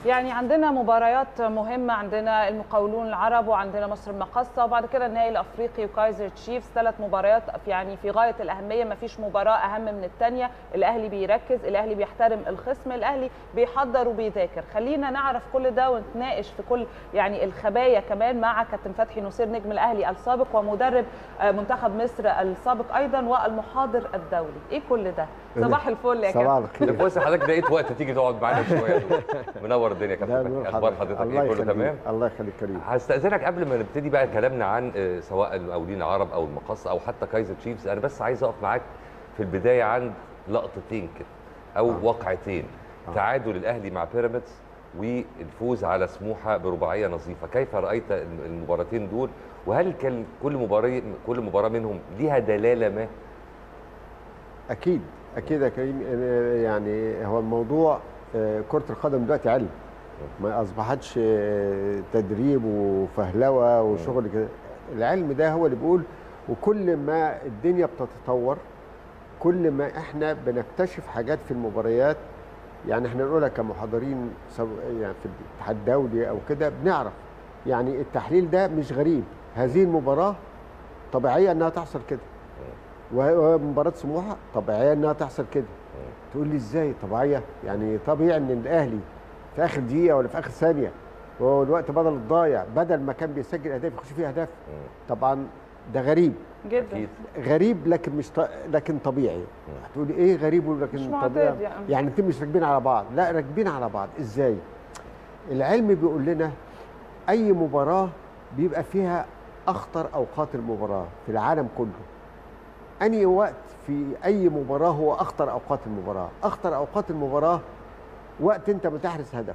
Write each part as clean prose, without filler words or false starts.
يعني عندنا مباريات مهمة، عندنا المقاولون العرب وعندنا مصر المقاصة وبعد كده النهائي الأفريقي وكايزر تشيفز، 3 مباريات يعني في غاية الأهمية، ما فيش مباراة أهم من الثانية. الأهلي بيركز، الأهلي بيحترم الخصم، الأهلي بيحضر وبيذاكر. خلينا نعرف كل ده ونتناقش في كل يعني الخبايا كمان مع كابتن فتحي نصير نجم الأهلي السابق ومدرب منتخب مصر السابق أيضا والمحاضر الدولي. إيه كل ده؟ صباح الفل يا كابتن. صباح الخير. كويس حضرتك لقيت وقت تيجي تقعد معانا شويه. منور الدنيا يا كابتن. اخبار حضرتك ايه؟ كله تمام؟ الله يخليك كريم. هستأذنك قبل ما نبتدي بقى كلامنا عن سواء المقاولين العرب او المقاصة او حتى كايزر تشيفز، انا بس عايز اقف معاك في البدايه عند لقطتين كده او واقعتين. تعادل الاهلي مع بيراميدز والفوز على سموحه برباعيه نظيفه، كيف رايت المباراتين دول؟ وهل كان كل مباراه منهم ليها دلاله ما؟ اكيد يا كريم. يعني هو الموضوع كرة القدم دلوقتي علم، ما اصبحتش تدريب وفهلوه وشغل كده. العلم ده هو اللي بيقول، وكل ما الدنيا بتتطور كل ما احنا بنكتشف حاجات في المباريات. يعني احنا نقولها كمحاضرين يعني في الاتحاد الدولي او كده بنعرف، يعني التحليل ده مش غريب. هذه المباراه طبيعيه انها تحصل كده، ومباراه سموحه طبيعيه انها تحصل كده. تقول لي ازاي طبيعيه؟ يعني طبيعي ان الاهلي في اخر دقيقه ولا في اخر ثانيه وهو الوقت بدل الضايع، بدل ما كان بيسجل اهداف يخش فيه اهداف. طبعا ده غريب جدا، غريب، لكن مش لكن طبيعي. هتقولي ايه غريب ولكن طبيعي؟ يعني انتوا مش راكبين على بعض. لا، راكبين على بعض. ازاي؟ العلم بيقول لنا اي مباراه بيبقى فيها اخطر اوقات المباراه في العالم كله. أنهي وقت في أي مباراة هو أخطر أوقات المباراة؟ أخطر أوقات المباراة وقت أنت بتحرز هدف،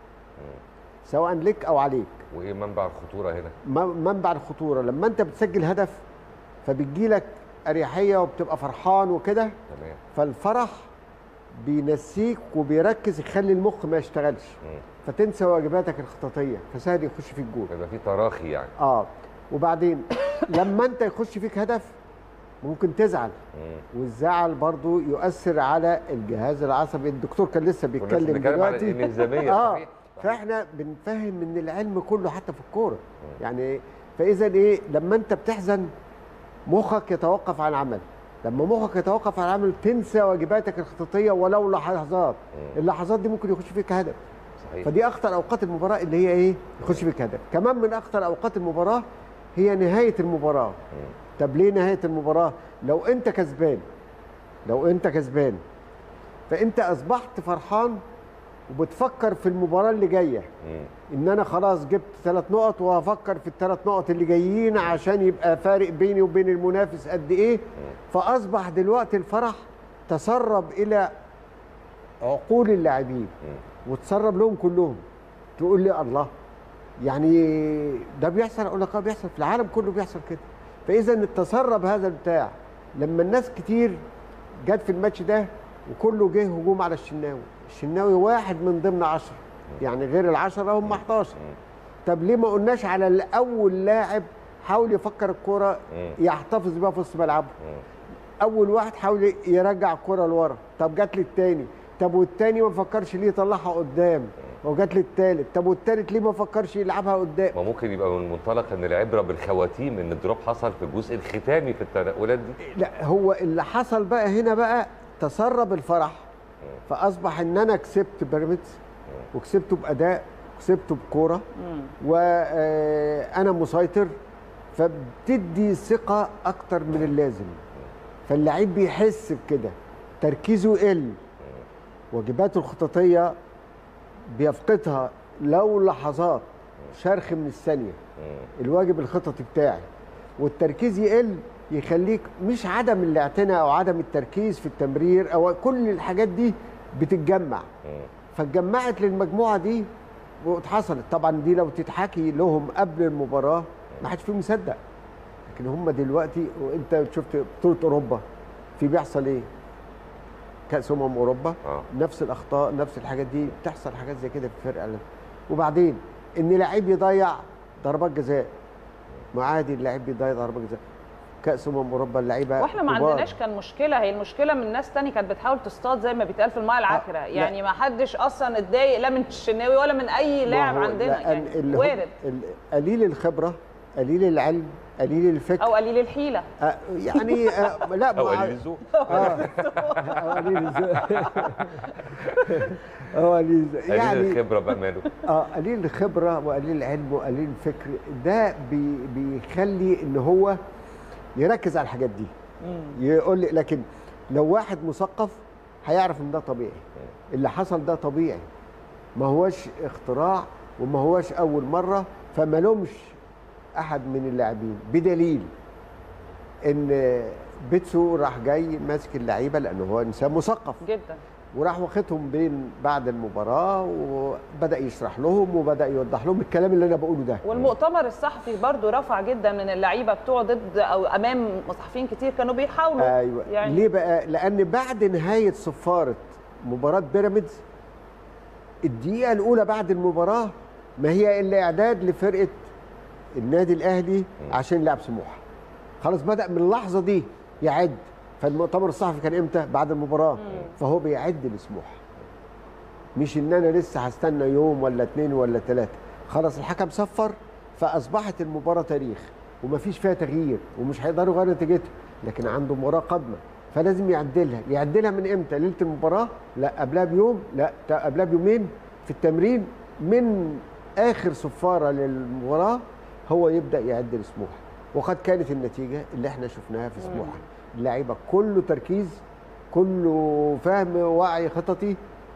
سواء لك أو عليك. وإيه منبع الخطورة هنا؟ منبع الخطورة لما أنت بتسجل هدف فبتجيلك أريحية وبتبقى فرحان وكده. تمام. فالفرح بينسيك وبيركز، يخلي المخ ما يشتغلش، فتنسى واجباتك الخططية، فسهل يخش فيك جول. يبقى في تراخي يعني. وبعدين لما أنت يخش فيك هدف ممكن تزعل، والزعل برضو يؤثر على الجهاز العصبي. الدكتور كان لسه بيتكلم دلوقتي على الانهزاميه. فاحنا بنفهم من العلم كله حتى في الكوره. يعني فاذا ايه؟ لما انت بتحزن مخك يتوقف عن العمل، لما مخك يتوقف عن العمل تنسى واجباتك الخططيه ولو لحظات. اللحظات دي ممكن يخش فيك هدف. صحيح. فدي اخطر اوقات المباراه، اللي هي ايه؟ يخش فيك هدف. كمان من اخطر اوقات المباراه هي نهايه المباراه. طب ليه نهاية المباراة؟ لو أنت كسبان فأنت أصبحت فرحان وبتفكر في المباراة اللي جاية، إن أنا خلاص جبت 3 نقط وهفكر في ال3 نقط اللي جايين عشان يبقى فارق بيني وبين المنافس قد إيه. فأصبح دلوقتي الفرح تسرب إلى عقول اللاعبين وتسرب لهم كلهم. تقول لي الله، يعني ده بيحصل؟ أقول لك بيحصل في العالم كله، بيحصل كده. فاذا التسرب هذا البتاع لما الناس كتير جت في الماتش ده وكله جه هجوم على الشناوي واحد من ضمن 10، يعني غير ال10 هم 11. طب ليه ما قلناش على الاول لاعب حاول يفكر الكوره يحتفظ بيها في وسط ملعبه؟ اول واحد حاول يرجع الكوره لورا. طب جت للتاني، طب والتاني ما فكرش ليه يطلعها قدام، وجات للثالث. طب والثالث ليه ما فكرش يلعبها قدام؟ ما ممكن يبقى من منطلق ان العبره بالخواتيم، ان الدروب حصل في الجزء الختامي في التنقلات دي. لا، هو اللي حصل بقى هنا بقى تسرب الفرح، فاصبح ان انا كسبت بيراميدز وكسبته باداء، كسبته بكوره، وانا مسيطر، فبتدي ثقه اكتر من اللازم. فاللعيب بيحس بكده، تركيزه يقل، واجباته الخططيه بيفقدها لو لحظات شرخ من الثانيه، الواجب الخططي بتاعي، والتركيز يقل، يخليك مش عدم الاعتناء او عدم التركيز في التمرير او كل الحاجات دي بتتجمع. فاتجمعت للمجموعه دي واتحصلت. طبعا دي لو تتحكي لهم قبل المباراه ما حدش فيهم مصدق، لكن هم دلوقتي. وانت شفت بطوله اوروبا في بيحصل ايه؟ كأس اوروبا نفس الاخطاء، نفس الحاجات دي بتحصل، حاجات زي كده في الفرقه. وبعدين ان لعيب يضيع ضربات جزاء، ما عادي اللاعب بيضيع ضربات جزاء. كاس اوروبا اللعيبه واحنا ما عندناش كان مشكله، هي المشكله من ناس تاني كانت بتحاول تصطاد زي ما بيتقال في المايه العكره، يعني ما حدش اصلا اتضايق لا من الشناوي ولا من اي لاعب عندنا، يعني وارد. قليل الخبره، قليل العلم، قليل الفكر، او قليل الحيله، يعني لا او قليل الذوق، او قليل الذوق قليل الخبره بقى ماله، قليل الخبره وقليل العلم وقليل الفكر، ده بيخلي ان هو يركز على الحاجات دي. يقول لي لكن لو واحد مثقف هيعرف ان ده طبيعي، اللي حصل ده طبيعي، ما هوش اختراع وما هوش اول مره، فما لومش احد من اللاعبين، بدليل ان بيتسو راح جاي ماسك اللعيبه لانه هو انسان مثقف جدا، وراح واخدهم بين بعد المباراه وبدا يشرح لهم وبدا يوضح لهم الكلام اللي انا بقوله ده. والمؤتمر الصحفي برضو رفع جدا من اللعيبه بتوع ضد او امام صحفيين كتير كانوا بيحاولوا. ايوه يعني ليه بقى؟ لان بعد نهايه صفاره مباراه بيراميدز الدقيقه الاولى بعد المباراه ما هي الا اعداد لفرقه النادي الاهلي عشان يلعب سموحه. خلاص بدا من اللحظه دي يعد، فالمؤتمر الصحفي كان امتى؟ بعد المباراه. فهو بيعد لسموحه، مش ان انا لسه هستنى يوم ولا 2 ولا 3. خلاص الحكم صفر، فاصبحت المباراه تاريخ ومفيش فيها تغيير ومش هيقدروا يغيروا نتيجتها، لكن عنده مباراه قادمه فلازم يعدلها من امتى؟ ليله المباراه؟ لا قبلها بيوم، لا قبلها بيومين في التمرين، من اخر صفاره للمباراه هو يبدا يعد لسموحه. وقد كانت النتيجه اللي احنا شفناها في سموحه، اللعيبه كله تركيز، كله فهم وعي خططي.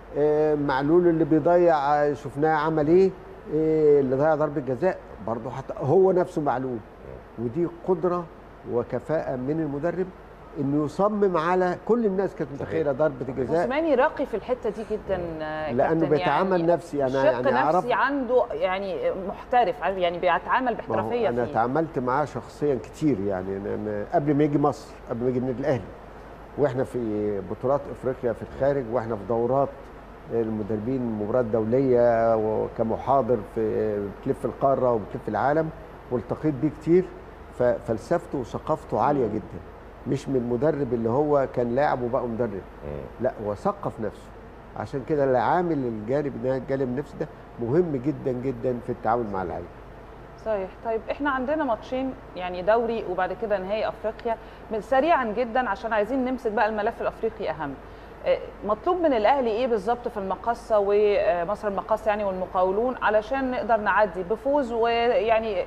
معلول اللي بيضيع شفناه عمل ايه، اللي ضيع ضربه جزاء برضه حتى هو نفسه معلول. ودي قدره وكفاءه من المدرب انه يصمم على كل الناس كانت متخيله ضربه الجزاء. موسيماني راقي في الحته دي جدا لانه بيتعامل يعني نفسي، انا يعني نفسي عنده يعني محترف، يعني بيتعامل باحترافيه. انا تعاملت معاه شخصيا كتير، يعني أنا قبل ما يجي مصر، قبل ما يجي النادي الاهلي، واحنا في بطولات افريقيا في الخارج، واحنا في دورات المدربين، مباريات دوليه، وكمحاضر في بتلف القاره وبتلف العالم، والتقيت بيه كتير. ففلسفته وثقافته عاليه جدا، مش من المدرب اللي هو كان لاعب وبقى مدرب، لا هو ثقف نفسه. عشان كده العامل الجانب النفسي ده مهم جدا جدا في التعامل مع اللعيبه. صحيح. طيب احنا عندنا ماتشين، يعني دوري وبعد كده نهائي افريقيا، سريعا جدا عشان عايزين نمسك بقى الملف الافريقي اهم. مطلوب من الاهلي ايه بالظبط في المقصه ومصر المقصه يعني والمقاولون علشان نقدر نعدي بفوز ويعني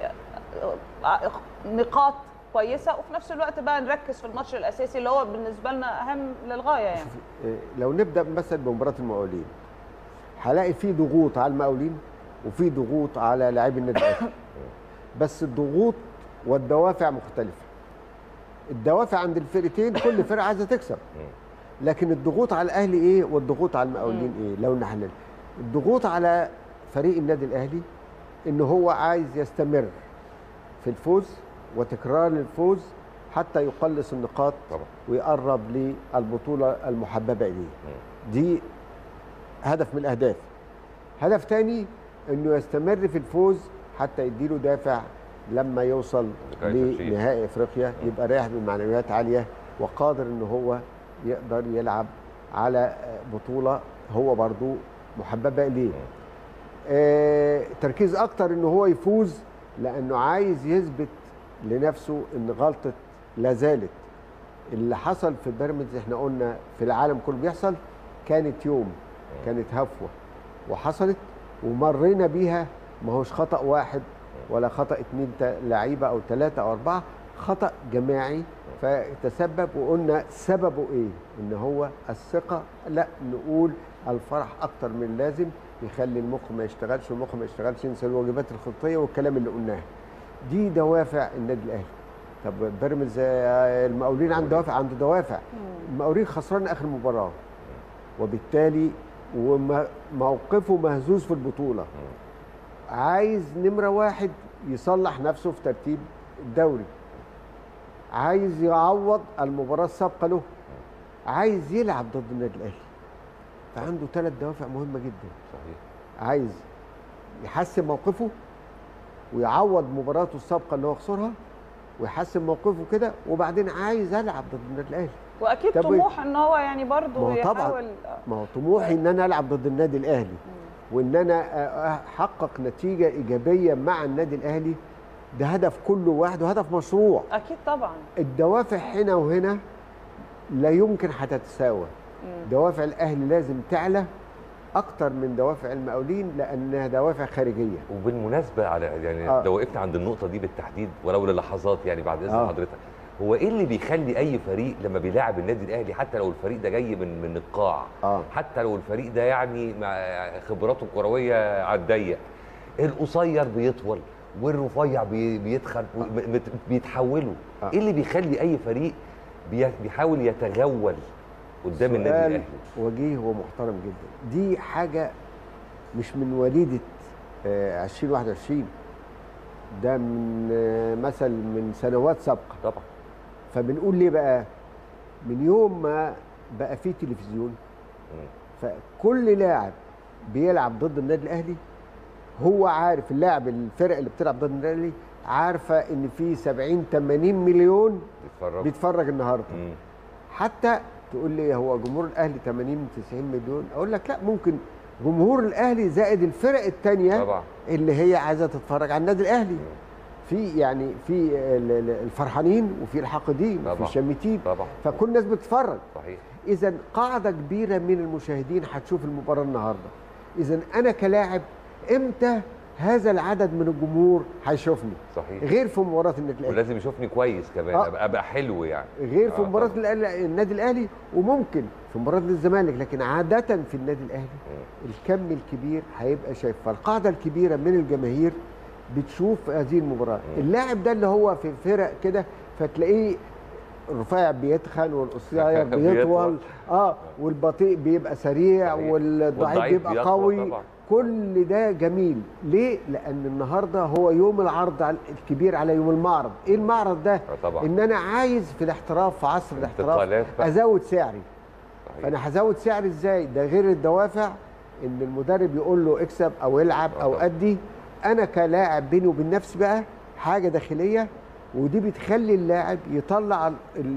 نقاط كويسه، وفي نفس الوقت بقى نركز في الماتش الاساسي اللي هو بالنسبه لنا اهم للغايه يعني. لو نبدا مثلا بمباراه المقاولين، هلاقي في ضغوط على المقاولين وفي ضغوط على لاعبي النادي الاهلي، بس الضغوط والدوافع مختلفه. الدوافع عند الفرقتين كل فرقه عايزه تكسب، لكن الضغوط على الاهلي ايه والضغوط على المقاولين ايه؟ لو نحلل الضغوط على فريق النادي الاهلي ان هو عايز يستمر في الفوز وتكرار الفوز حتى يقلص النقاط طبعا، ويقرب للبطوله المحببه اليه. دي هدف من الاهداف. هدف ثاني انه يستمر في الفوز حتى يديله دافع لما يوصل لنهائي افريقيا، يبقى رايح بمعنويات عاليه وقادر ان هو يقدر يلعب على بطوله هو برضو محببه اليه. تركيز اكتر ان هو يفوز لانه عايز يثبت لنفسه ان غلطه لا زالت. اللي حصل في بيراميدز احنا قلنا في العالم كله بيحصل، كانت يوم، كانت هفوه وحصلت ومرينا بيها، ما هوش خطأ واحد ولا خطأ 2 لعيبه او 3 أو 4، خطأ جماعي فتسبب. وقلنا سببه ايه؟ ان هو الثقه، لا نقول الفرح اكتر من اللازم يخلي المخ ما يشتغلش، والمخ ما يشتغلش ينسى الواجبات الخطيه والكلام اللي قلناه. دي دوافع النادي الاهلي. طب بيراميدز المقاولين عنده دوافع. المقاولين خسران اخر مباراه، وبالتالي وموقفه مهزوز في البطوله، عايز نمره 1 يصلح نفسه في ترتيب الدوري، عايز يعوض المباراه السابقه له، عايز يلعب ضد النادي الاهلي. فعنده 3 دوافع مهمه جدا. صحيح. عايز يحسن موقفه ويعوض مباراته السابقه اللي هو خسرها، ويحسن موقفه كده، وبعدين عايز العب ضد النادي الاهلي. واكيد طموح ان هو يعني برضه يحاول. ما هو طموحي ان انا العب ضد النادي الاهلي وان انا احقق نتيجه ايجابيه مع النادي الاهلي. ده هدف كل واحد وهدف مشروع. اكيد طبعا. الدوافع هنا وهنا لا يمكن هتتساوى. دوافع الاهلي لازم تعلى اكتر من دوافع المقاولين لانها دوافع خارجيه. وبالمناسبه على يعني لو وقفنا عند النقطه دي بالتحديد ولو للحظات يعني بعد اذن حضرتك، هو ايه اللي بيخلي اي فريق لما بيلاعب النادي الاهلي حتى لو الفريق ده جاي من القاع، حتى لو الفريق ده يعني مع خبراته الكرويه على الضيق، القصير بيطول والرفيع بيتخن بيتحولوا، ايه اللي بيخلي اي فريق بيحاول يتغول قدام النادي الاهلي؟ وجيه ومحترم جدا. دي حاجه مش من وليده 2021، ده من مثل من سنوات سابقه طبعا. فبنقول ليه بقى؟ من يوم ما بقى فيه تلفزيون فكل لاعب بيلعب ضد النادي الاهلي هو عارف، اللاعب الفرق اللي بتلعب ضد النادي الاهلي عارفه ان في 70 80 مليون بيتفرج النهارده. حتى تقول لي هو جمهور الاهلي 80 90 مليون، اقول لك لا، ممكن جمهور الاهلي زائد الفرق الثانيه اللي هي عايزه تتفرج على النادي الاهلي. في يعني في الفرحانين وفي الحاقدين وفي الشامتين، فكل الناس بتتفرج. صحيح. اذا قاعده كبيره من المشاهدين هتشوف المباراه النهارده. اذا انا كلاعب امتى هذا العدد من الجمهور هيشوفني؟ صحيح. غير في مباراه النادي الاهلي، ولازم يشوفني كويس كمان، ابقى حلو يعني. غير في مباراه النادي الاهلي، وممكن في مباراه الزمالك، لكن عاده في النادي الاهلي الكم الكبير هيبقى شايف. فالقاعده الكبيره من الجماهير بتشوف هذه المباراه. اللاعب ده اللي هو في فرق كده فتلاقيه الرفيع بيتخن والقصير بيطول والبطيء بيبقى سريع والضعيف بيبقى قوي طبعا. كل ده جميل. ليه؟ لأن النهارده هو يوم العرض الكبير على يوم المعرض. إيه المعرض ده؟ طبعا. إن أنا عايز في الاحتراف، في عصر الاحتراف أزود سعري. فأنا هزود سعري إزاي؟ ده غير الدوافع إن المدرب يقول له اكسب أو العب أو أدي. أنا كلاعب بيني وبين نفسي بقى حاجة داخلية، ودي بتخلي اللاعب يطلع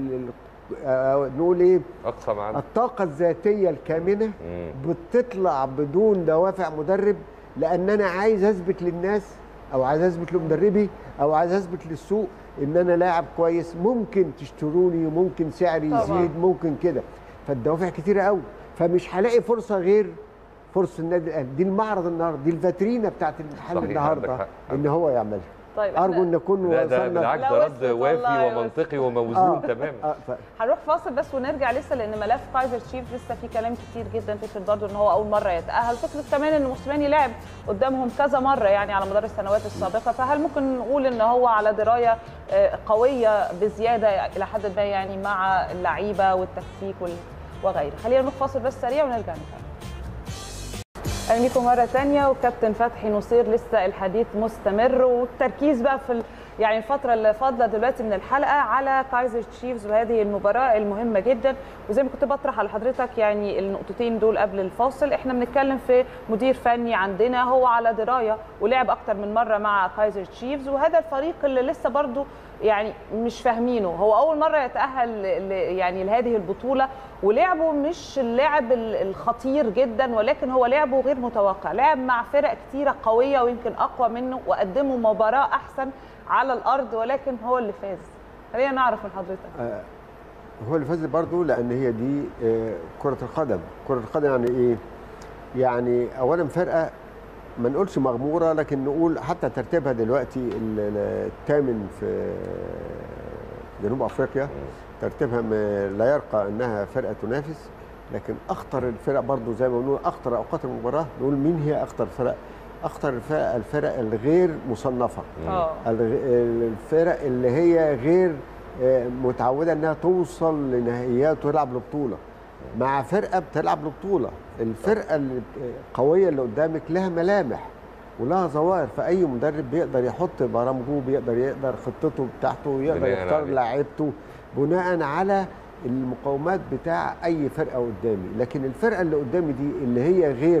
نقول ايه؟ اقصى معنا الطاقه الذاتيه الكامنه بتطلع بدون دوافع مدرب، لان انا عايز اثبت للناس او عايز اثبت لمدربي او عايز اثبت للسوق ان انا لاعب كويس، ممكن تشتروني، ممكن سعري يزيد، ممكن كده. فالدوافع كتيره قوي، فمش هلاقي فرصه غير فرصه النادي الاهلي. دي المعرض النهارده، دي الفاترينا بتاعت المحل النهارده ان هو يعملها. طيب ارجو ان نكون وصلنا. ده بالعكس، ده رد وافي ومنطقي وموزون تماما. هنروح فاصل بس ونرجع لسه، لان ملف كايزر تشيفز لسه في كلام كتير جدا. فكره برضه ان هو اول مره يتاهل، فكره كمان ان موسيماني لعب قدامهم كذا مره يعني على مدار السنوات السابقه، فهل ممكن نقول ان هو على درايه قويه بزياده الى حد ما يعني مع اللعيبه والتكتيك وغيره؟ خلينا نروح فاصل بس سريع ونرجع نكمل. اهلا بكم مره ثانيه. وكابتن فتحي نصير لسه الحديث مستمر، والتركيز بقى في يعني الفتره اللي فاضله دلوقتي من الحلقه على كايزر تشيفز وهذه المباراه المهمه جدا. وزي ما كنت بطرح على حضرتك يعني النقطتين دول قبل الفاصل، احنا بنتكلم في مدير فني عندنا هو على درايه ولعب اكتر من مره مع كايزر تشيفز، وهذا الفريق اللي لسه برضو يعني مش فاهمينه. هو اول مره يتاهل يعني لهذه البطوله، ولعبه مش اللعب الخطير جدا، ولكن هو لعبه غير متوقع. لعب مع فرق كتيره قويه ويمكن اقوى منه وقدموا مباراه احسن على الارض، ولكن هو اللي فاز. خلينا نعرف من حضرتك. هو اللي فاز برضه لان هي دي كره القدم. كره القدم يعني ايه؟ يعني اولا فرقه ما نقولش مغموره، لكن نقول حتى ترتيبها دلوقتي الثامن في جنوب افريقيا، ترتيبها لا يرقى انها فرقه تنافس. لكن اخطر الفرق برضو زي ما بنقول اخطر اوقات المباراه، نقول مين هي اخطر فرق؟ اخطر الفرق الغير مصنفه، الفرق اللي هي غير متعوده انها توصل لنهائيات وتلعب لبطوله مع فرقه بتلعب لبطوله. الفرقه القويه اللي قدامك لها ملامح ولها ظواهر، فاي مدرب بيقدر يحط برامجه، بيقدر خطته بتاعته، يقدر يختار لاعيبته بناء على المقاومات بتاع اي فرقه قدامي. لكن الفرقه اللي قدامي دي اللي هي غير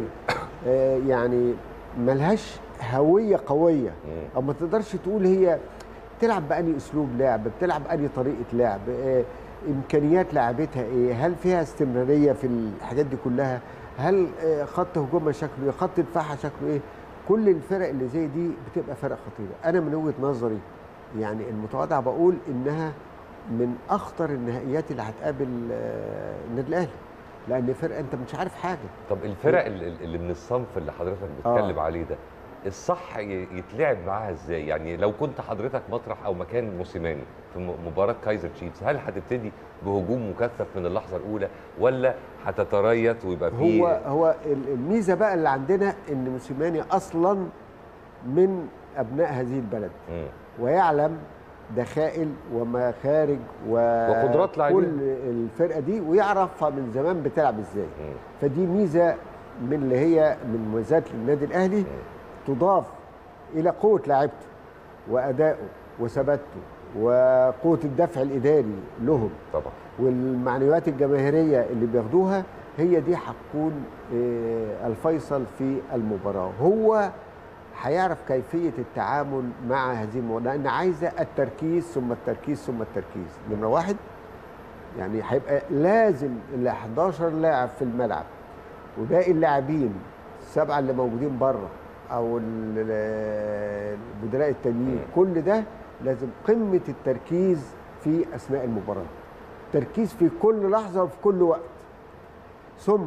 يعني ملهاش هويه قويه، او ما تقدرش تقول هي بتلعب بأني اسلوب لعب، بتلعب بأني طريقه لعب، امكانيات لعبتها ايه، هل فيها استمراريه في الحاجات دي كلها، هل خط هجومها شكله ايه، خط دفاعها شكله ايه. كل الفرق اللي زي دي بتبقى فرق خطيره. انا من وجهه نظري يعني المتواضعه بقول انها من اخطر النهائيات اللي هتقابل النادي الاهلي، لان فرقه انت مش عارف حاجه. طب الفرق اللي من الصنف اللي حضرتك بتتكلم عليه ده، الصح يتلعب معاها ازاي؟ يعني لو كنت حضرتك مطرح او مكان موسيماني في مباراه كايزر تشيفز، هل هتبتدي بهجوم مكثف من اللحظه الاولى ولا هتتريث ويبقى فيه؟ هو الميزه بقى اللي عندنا ان موسيماني اصلا من ابناء هذه البلد ويعلم دخائل ومخارج وقدرات لاعبين كل الفرقه دي، ويعرفها من زمان بتلعب ازاي. فدي ميزه من اللي هي من مميزات النادي الاهلي تضاف الى قوه لاعبته وادائه وثباته وقوه الدفع الاداري لهم طبعا، والمعنويات الجماهيريه اللي بياخدوها. هي دي هتكون الفيصل في المباراه. هو هيعرف كيفيه التعامل مع هذه المباراه، لان عايزه التركيز ثم التركيز ثم التركيز. نمره واحد يعني هيبقى لازم ال 11 لاعب في الملعب وباقي اللاعبين السبعه اللي موجودين بره او البدلاء التانيين، كل ده لازم قمه التركيز في اثناء المباراه، تركيز في كل لحظه وفي كل وقت. ثم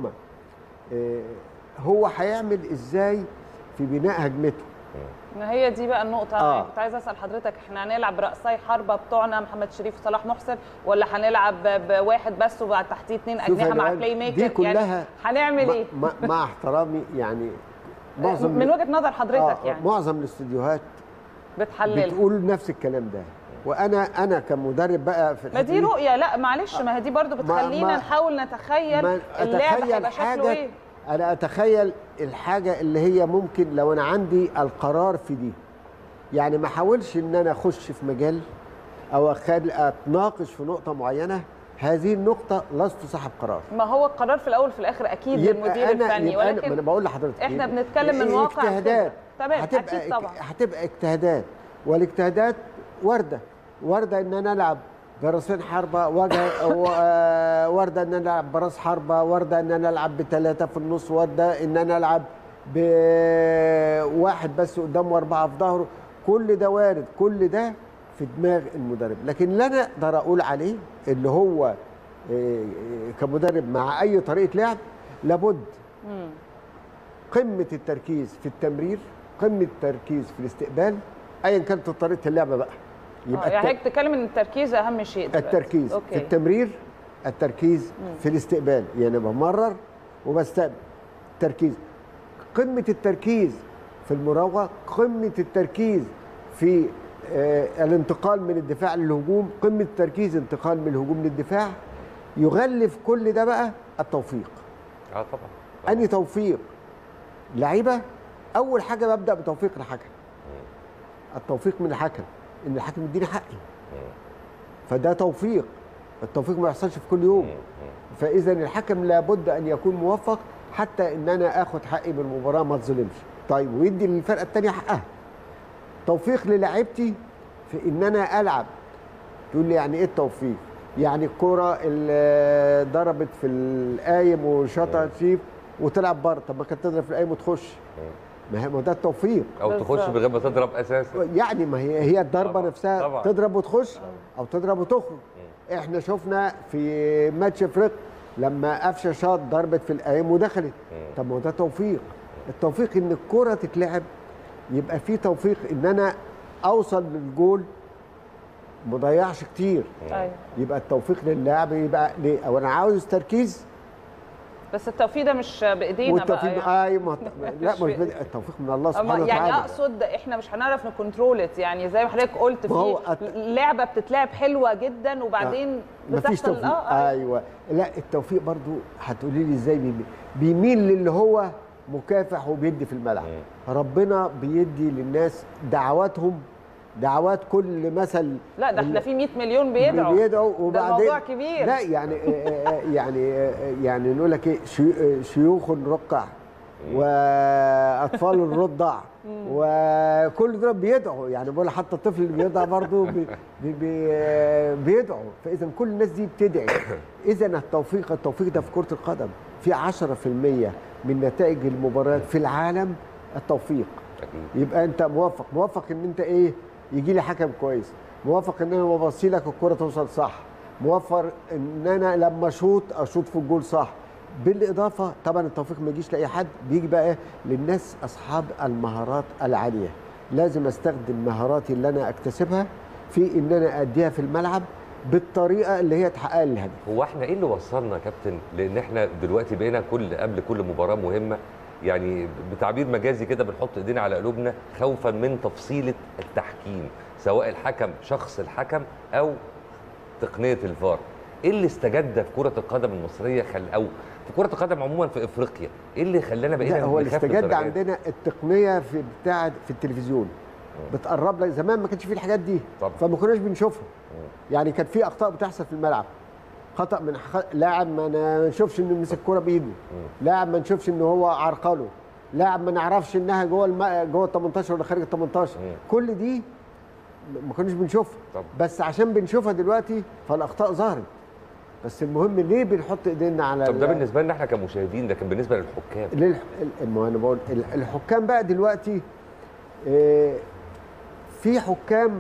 هو هيعمل ازاي في بناء هجمته. ما هي دي بقى النقطة. كنت عايزة أسأل حضرتك، احنا هنلعب برأسي حربة بتوعنا محمد شريف وصلاح محسن، ولا هنلعب بواحد بس وبعد تحتيه 2 أجنحة مع بلاي ميكر؟ دي كلها يعني هنعمل ايه؟ مع احترامي يعني معظم من وجهة نظر حضرتك يعني معظم الاستوديوهات بتحلل بتقول نفس الكلام ده، وانا كمدرب بقى في ما دي رؤية. لا معلش، ما هي دي برضو بتخلينا نحاول نتخيل اللعب هيبقى شكله ايه. أنا أتخيل الحاجة اللي هي ممكن لو أنا عندي القرار في دي، يعني ما أحاولش إن أنا أخش في مجال أو أتناقش في نقطة معينة. هذه النقطة لست صاحب قرار. ما هو القرار في الأول وفي الآخر أكيد للمدير الفني، ولكن أنا بقول لحضرتك إحنا بنتكلم من واقع اجتهادات. تمام، أكيد طبعا هتبقى اجتهادات، والاجتهادات وردة إن أنا ألعب براسين حربة وردة ان انا العب براس حربة، وردة ان انا العب ب3 في النص، وردة ان انا العب بواحد بس قدامه و4 في ظهره. كل ده وارد، كل ده في دماغ المدرب. لكن اللي انا اقدر اقول عليه اللي هو كمدرب مع اي طريقة لعب لابد قمة التركيز في التمرير، قمة التركيز في الاستقبال، ايا كانت طريقة اللعبة بقى. يبقى يعني هيك بتتكلم ان التركيز اهم شيء دلوقتي. التركيز في التمرير، التركيز في الاستقبال، يعني بمرر وبستقبل. تركيز، قمه التركيز في المراوغه، قمه التركيز في الانتقال من الدفاع للهجوم، قمه التركيز انتقال من الهجوم للدفاع. يغلف كل ده بقى التوفيق. طبعا. اني توفيق لعيبه. اول حاجه ببدا بتوفيق الحكم. التوفيق من الحكم، ان الحكم يديني حقي. فده توفيق. التوفيق ما يحصلش في كل يوم. فاذا الحكم لابد ان يكون موفق حتى ان انا اخد حقي من المباراه ما اتظلمش. طيب، ويدي للفرقه الثانيه حقها. توفيق للاعيبتي في ان انا العب. تقول لي يعني ايه التوفيق؟ يعني الكره اللي ضربت في القايم وشاطها شيف وتلعب بره، طب ما كانت تضرب في القايم وتخش. ما هو ده التوفيق. او تخش من غير ما تضرب اساسا. يعني ما هي الضربه طبعا. نفسها طبعا. تضرب وتخش او تضرب وتخرج. احنا شفنا في ماتش افريقيا لما قفشه شاط ضربت في القايم ودخلت. طب ما هو ده توفيق. التوفيق ان الكره تتلعب، يبقى في توفيق ان انا اوصل للجول ما ضيعش كتير. يبقى التوفيق للاعب. يبقى ليه؟ او انا عاوز تركيز، بس التوفيق ده مش بايدينا بقى يعني. لا مش التوفيق من الله سبحانه وتعالى. يعني اقصد احنا مش هنعرف نكنترولت، يعني زي ما حضرتك قلت في لعبه بتتلعب حلوه جدا وبعدين مفيش توفيق. ايوه. لا التوفيق برضو هتقولي لي ازاي بيميل للي هو مكافح وبيدي في الملعب. ربنا بيدي للناس دعواتهم، دعوات كل مثل. لا ده احنا في 100 مليون بيدعوا وبعدين ده موضوع كبير. لا يعني يعني نقول لك ايه، شيوخ رقع واطفال الرضع وكل دول بيدعوا، يعني بقول حتى الطفل اللي بيرضع برضه بيدعوا، فاذا كل الناس دي بتدعي. اذا التوفيق ده في كرة القدم في 10% من نتائج المباريات في العالم التوفيق. يبقى انت موفق ان انت ايه، يجي لي حكم كويس، موفق ان انا ببصي لك الكرة توصل صح، موفر ان انا لما اشوط في الجول صح. بالاضافه طبعا التوفيق ما يجيش لاي حد، بيجي بقى للناس اصحاب المهارات العاليه. لازم استخدم مهاراتي اللي انا اكتسبها في ان انا اديها في الملعب بالطريقه اللي هي تحقق لي الهدف. هو احنا ايه اللي وصلنا يا كابتن لان احنا دلوقتي بقينا قبل كل مباراه مهمه، يعني بتعبير مجازي كده بنحط ايدينا على قلوبنا خوفا من تفصيله التحكيم، سواء الحكم شخص الحكم او تقنيه الفار. ايه اللي استجد في كره القدم المصريه او في كره القدم عموما في افريقيا؟ ايه اللي خلانا بقينا هو اللي استجد عندنا التقنيه في التلفزيون بتقرب لك. زمان ما كانش فيه الحاجات دي طبعا، فما كناش بنشوفها. يعني كان في اخطاء بتحصل في الملعب، خطا من لاعب ما نشوفش انه مسك الكوره بايده، لاعب ما نشوفش ان هو عرقله، لاعب ما نعرفش انها جوه جوه ال 18 ولا خارج ال 18. كل دي ما كناش بنشوفها، بس عشان بنشوفها دلوقتي فالاخطاء ظهرت. بس المهم ليه بنحط ايدينا على طب ده بالنسبه لنا احنا كمشاهدين، لكن بالنسبه للحكام ما انا بقول الحكام بقى دلوقتي في حكام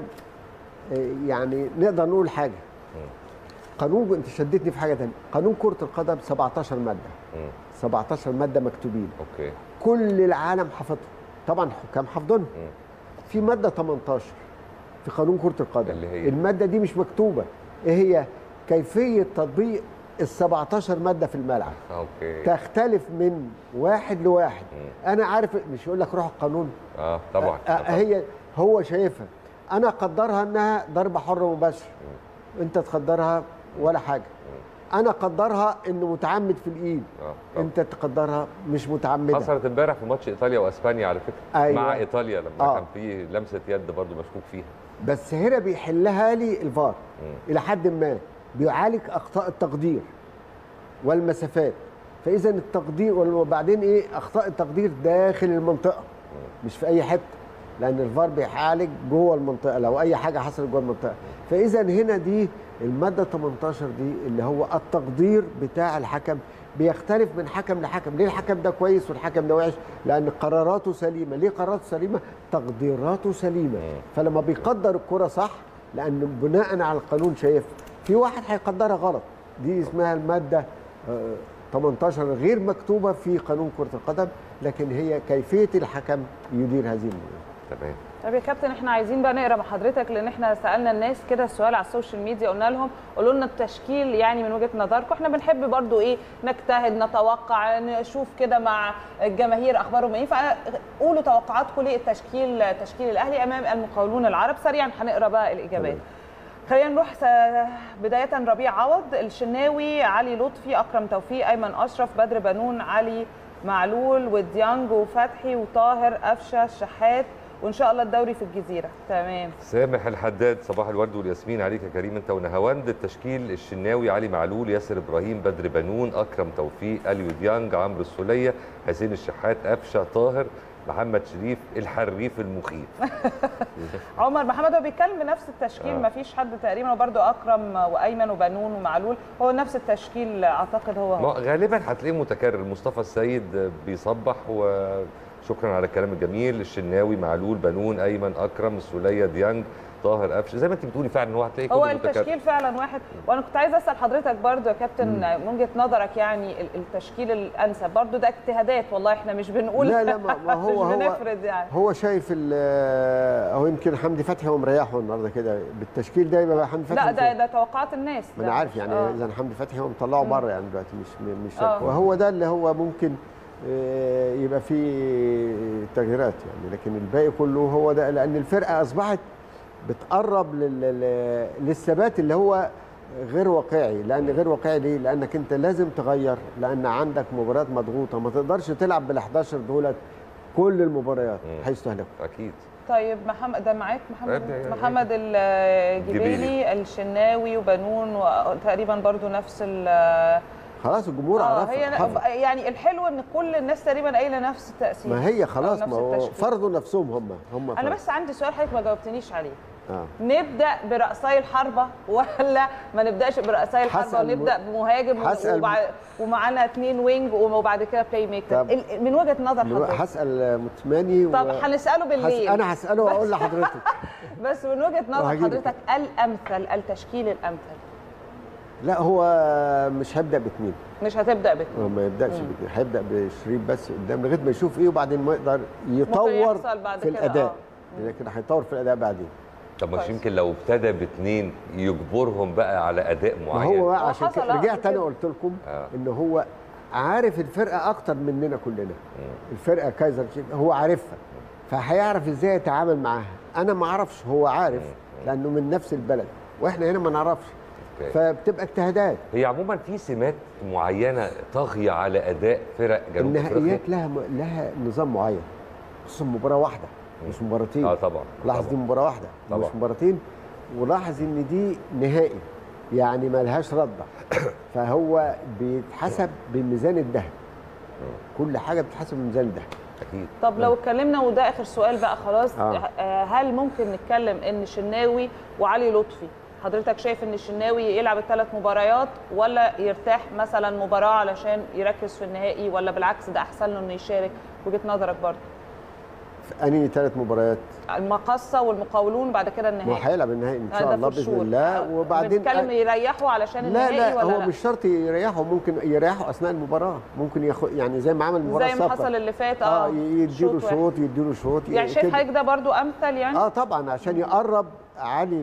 يعني نقدر نقول حاجه. قانون، انت شدتني في حاجه ثانيه، قانون كره القدم 17 ماده 17 ماده مكتوبين. اوكي. كل العالم حافظهم، طبعا الحكام حافظينهم. في ماده 18 في قانون كره القدم اللي هي الماده دي مش مكتوبه، ايه هي؟ كيفيه تطبيق ال 17 ماده في الملعب. اوكي. تختلف من واحد لواحد. انا عارف، مش يقول لك روح القانون. طبعا. هو شايفها، انا اقدرها انها ضربه حره مباشره، انت تقدرها ولا حاجه. انا اقدرها انه متعمد في الايد، انت تقدرها مش متعمد. حصلت امبارح في ماتش ايطاليا واسبانيا على فكره. أيوة. مع ايطاليا لما كان في لمسه يد برضو مشكوك فيها، بس هنا بيحلها لي الفار الى حد ما، بيعالج اخطاء التقدير والمسافات. فاذا التقدير وبعدين ايه، اخطاء التقدير داخل المنطقه مش في اي حته، لان الفار بيعالج جوه المنطقه لو اي حاجه حصلت جوه المنطقه. فاذا هنا دي الماده 18 دي اللي هو التقدير بتاع الحكم بيختلف من حكم لحكم. ليه الحكم ده كويس والحكم ده وحش؟ لان قراراته سليمه. ليه قراراته سليمه؟ تقديراته سليمه. فلما بيقدر الكره صح، لان بناء على القانون شايف في واحد هيقدرها غلط. دي اسمها الماده 18 غير مكتوبه في قانون كره القدم، لكن هي كيفيه الحكم يدير هذه المباراه. تمام. طب يا كابتن، احنا عايزين بقى نقرا مع حضرتك، لان احنا سالنا الناس كده السؤال على السوشيال ميديا، قلنا لهم قولوا لنا التشكيل يعني من وجهه نظركم. احنا بنحب برضو ايه، نجتهد نتوقع نشوف كده مع الجماهير اخبارهم ايه، فقولوا توقعاتكم للتشكيل، تشكيل الاهلي امام المقاولون العرب. سريعا هنقرا بقى الاجابات. خلينا نروح بدايه ربيع عوض، الشناوي، علي لطفي، اكرم توفيق، ايمن اشرف، بدر بنون، علي معلول، وديانج وفتحي وطاهر، قفشه، الشحات، وان شاء الله الدوري في الجزيره. تمام. سامح الحداد، صباح الورد والياسمين عليك يا كريم انت ونهاوند. التشكيل الشناوي، علي معلول، ياسر ابراهيم، بدر بنون، اكرم توفيق، اليو ديانج، عمرو السوليه، حسين الشحات، قفشه، طاهر، محمد شريف الحريف المخيف. عمر محمد هو بيتكلم بنفس التشكيل، ما فيش حد تقريبا، وبرده اكرم وايمن وبنون ومعلول، هو نفس التشكيل اعتقد. هو غالبا هتلاقيه متكرر. مصطفى السيد بيصبح وشكرا على الكلام الجميل. الشناوي، معلول، بنون، ايمن، اكرم، السوليه، ديانج، طاهر، قفشه، زي ما انت بتقولي فعلا هو هتلاقي كله متكرر. هو التشكيل فعلا واحد. وانا كنت عايزه اسال حضرتك برضو يا كابتن من وجهه نظرك يعني التشكيل الانسب، برضو ده اجتهادات والله، احنا مش بنقول لا ما هو مش بنفرض يعني. هو شايف هو يمكن حمدي فتحي هو مريحه النهارده كده بالتشكيل ده، يبقى حمدي فتحي. لا ده توقعات الناس. ما انا عارف يعني اذا حمدي فتحي هو مطلعه بره يعني دلوقتي مش شايف. وهو ده اللي هو ممكن يبقى فيه تغييرات يعني، لكن الباقي كله هو ده، لان الفرقه اصبحت بتقرب للثبات اللي هو غير واقعي. لان غير واقعي ليه؟ لانك انت لازم تغير، لان عندك مباريات مضغوطه، ما تقدرش تلعب بال11 دولت كل المباريات هيستهلكوا. اكيد. طيب محمد ده معاك، محمد الجبيلي، الشناوي وبنون، وتقريبا برضو نفس خلاص الجمهور عرفها. هي يعني الحلو ان كل الناس تقريبا قايله نفس التاثير. ما هي خلاص، ما هو فرضوا نفسهم هم انا بس عندي سؤال حضرتك ما جاوبتنيش عليه. نبدا برأسي الحربه ولا ما نبداش برأسي الحربه ونبدا بمهاجم ومعانا 2 وينج وبعد كده بلاي ميكر؟ من وجهه نظر حضرتك هسأل موسيماني طب هنساله بالليل. انا هسأله واقول لحضرتك. بس من وجهه نظر حضرتك الامثل، التشكيل الامثل؟ لا هو مش هيبدا باثنين، مش هتبدا باثنين، هو ما يبداش باثنين، هيبدا بشريف بس قدام لغايه ما يشوف ايه وبعدين ما يقدر يطور في الاداء. لكن هيطور في الاداء بعدين. طب مش يمكن لو ابتدى باثنين يجبرهم بقى على اداء معين؟ ما هو بقى عشان رجعت انا قلت لكم ان هو عارف الفرقه اكتر مننا كلنا. الفرقه كايزر تشيفز هو عارفها، فهيعرف ازاي يتعامل معاها. انا ما اعرفش، هو عارف لانه من نفس البلد واحنا هنا ما نعرفش. فبتبقى اجتهادات. هي عموما في سمات معينه طاغيه على اداء فرق جنوب افريقيا. النهائيات لها نظام معين، خصوصا مباراه واحده مش مباراتين. طبعا لاحظ دي مباراه واحده مش مباراتين، ولاحظ ان دي نهائي يعني ما لهاش رده. فهو بيتحسب بالميزان الذهبي، كل حاجه بتتحسب بالميزان الذهبي. اكيد. طب لو اتكلمنا وده اخر سؤال بقى خلاص، هل ممكن نتكلم ان شناوي وعلي لطفي، حضرتك شايف ان الشناوي يلعب ال3 مباريات ولا يرتاح مثلا مباراه علشان يركز في النهائي، ولا بالعكس ده احسن له انه يشارك؟ وجهه نظرك برضه. انهي 3 مباريات؟ المقصه والمقاولون بعد كده النهائي. ما هيلعب النهائي ان شاء الله باذن الله. وبعدين بنتكلم يريحوا علشان النهائي لا ولا هو مش شرط يريحوا، ممكن يريحوا اثناء المباراه، ممكن ياخد يعني زي ما عمل المباراه السابقه زي ما حصل اللي فات. يديله شوط يعني شايف حضرتك ده برضو امثل يعني؟ طبعا عشان يقرب علي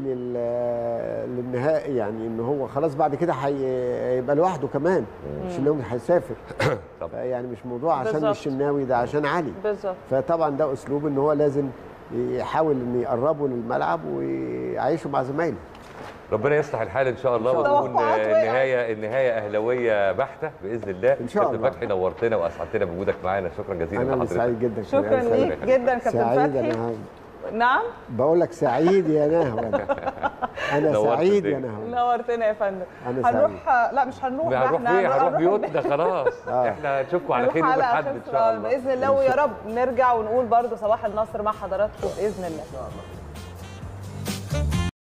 للنهائي، يعني ان هو خلاص بعد كده هيبقى لوحده كمان. الشناوي هيسافر. يعني مش موضوع عشان الشناوي، ده عشان علي. بالظبط. فطبعا ده اسلوب ان هو لازم يحاول ان يقربوا للملعب ويعيشوا مع زمايله. ربنا يصلح الحال ان شاء الله، وتكون النهايه اهلاويه بحته باذن الله. ان شاء الله. فتحي نورتنا واسعدتنا بوجودك معانا، شكرا جزيلا لحضرتك. انا سعيد جدا. شكرا ليك جدا كابتن فتحي. نعم بقول لك سعيد يا نهوى. انا سعيد يا نهوى. نورتنا يا فندم. هنروح لا مش هنروح، هنروح بيوتنا خلاص. احنا نشوفكم على خير يوم الاحد ان شاء الله باذن الله، ويا رب نرجع ونقول برضو صباح النصر مع حضراتكم باذن الله.